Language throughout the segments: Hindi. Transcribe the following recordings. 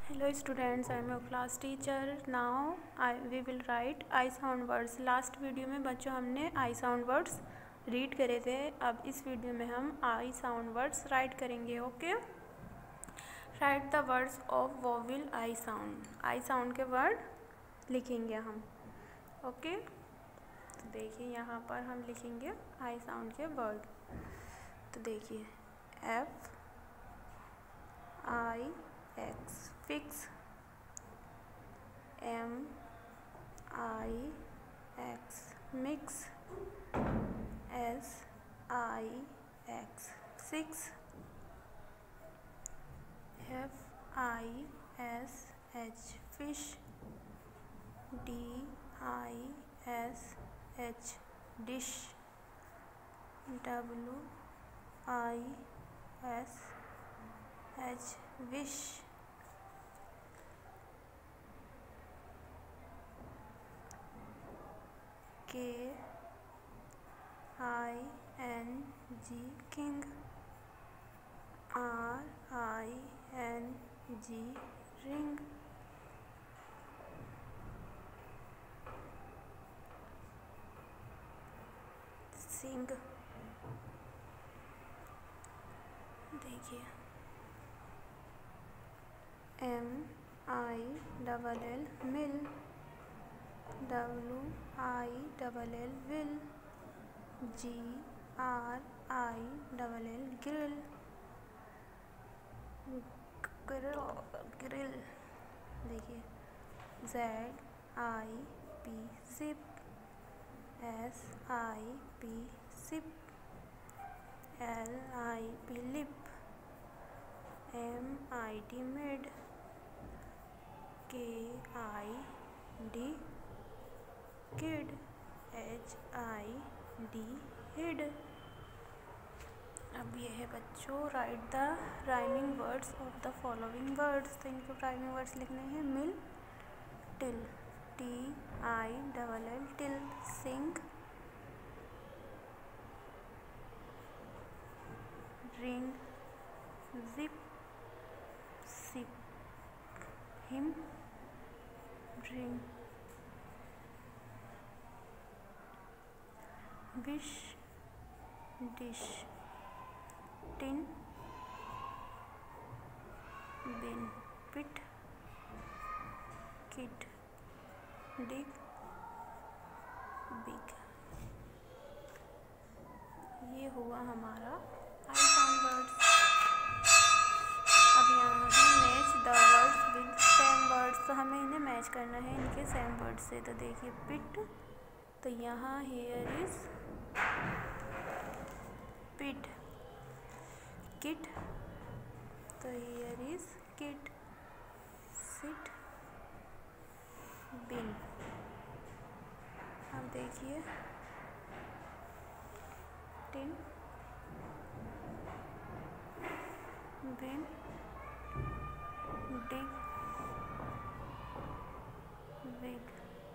Hello students, I am your class teacher. Now we will write I sound words. Last video में बच्चों हमने आई साउंड वर्ड्स रीड करे थे. अब इस वीडियो में हम आई साउंड वर्ड्स राइट करेंगे. Okay, write the words of vowel I sound. I sound के वर्ड लिखेंगे हम. ओके, तो देखिए यहाँ पर हम लिखेंगे आई साउंड के वर्ड. तो देखिए F I X fix, M I X mix, S I X six, F I S H fish, D I S H dish, W I S H wish, K I N G king, R I N G ring, sing. देखिए M I double L mill, W I double L will, G R I double L grill, grill. देखिए Z I P zip, S I P sip, L I P lip, M I D mid, K I D kid, H I D hid. अब ये है बच्चों write the rhyming words of the following words. तो इनको राइमिंग वर्ड्स लिखने हैं. Mill till, T I double L till, sing, ring, zip, sip, him, drink, wish, dish, tin, bin, pit, kit, dig, big. ये हुआ हमारा आई साउंड वर्ड्स. अब यहाँ है match the words with same words. तो हमें इन्हें मैच करना है इनके सेम वर्ड से. तो देखिए पिट, तो यहाँ हेयर इज पिट. किट, तो here is kit. Sit, bin. अब देखिए tin, bin, dig, big.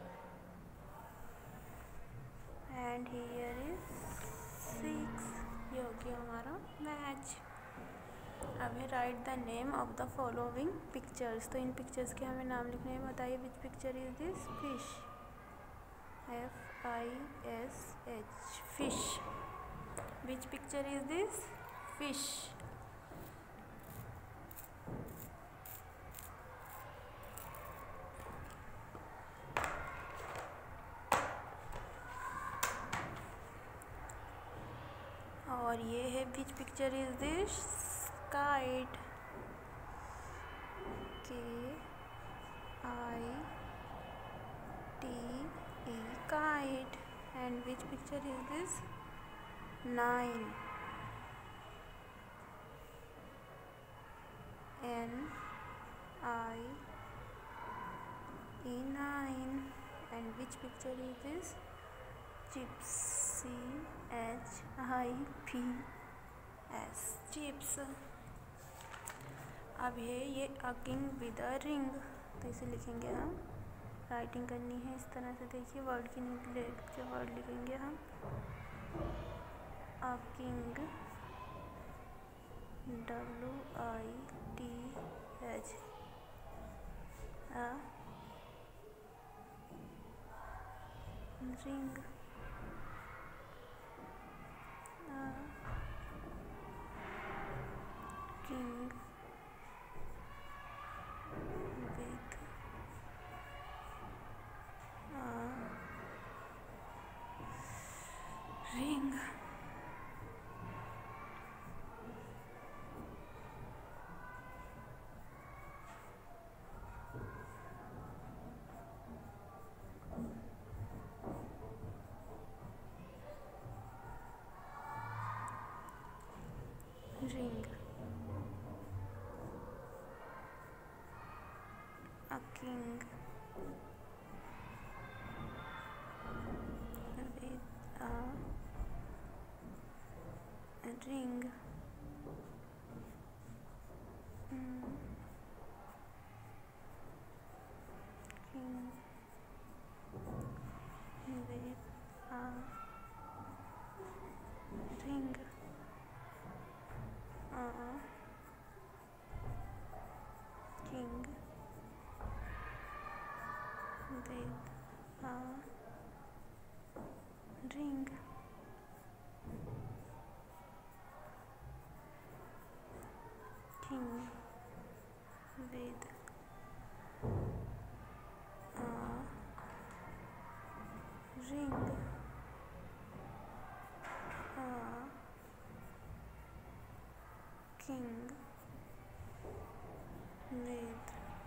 And here is six. ये हो गया हमारा मैच. अब है write the name of the following pictures. तो इन पिक्चर्स के हमें नाम लिखने हैं. बताइए which picture is this? Fish, F I S H fish. Which picture is this? Fish. और ये है which picture is this? Kite, के I T E kite. And which picture is this? Nine, N I E nine. And which picture is this? Chips, C H I P S chips. अब है ये a king with a ring. तो इसे लिखेंगे हम. राइटिंग करनी है इस तरह से. देखिए वर्ड की जो वर्ड लिखेंगे हम. A king, W I T H ring, king, with ring, ring, a king, with a ring, king, with a ring, king, with a ring, king, with a ring, king, with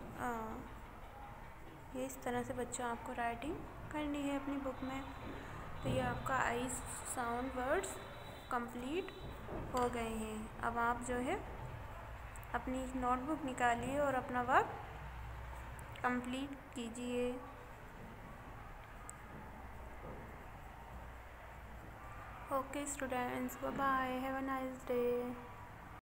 ये इस तरह से बच्चों आपको राइटिंग करनी है अपनी बुक में। तो ये आपका आई साउंड वर्ड्स कंप्लीट हो गए हैं। अब आप जो है अपनी नोटबुक निकालिए और अपना वर्क कंप्लीट कीजिए। Okay students, bye bye, have a nice day.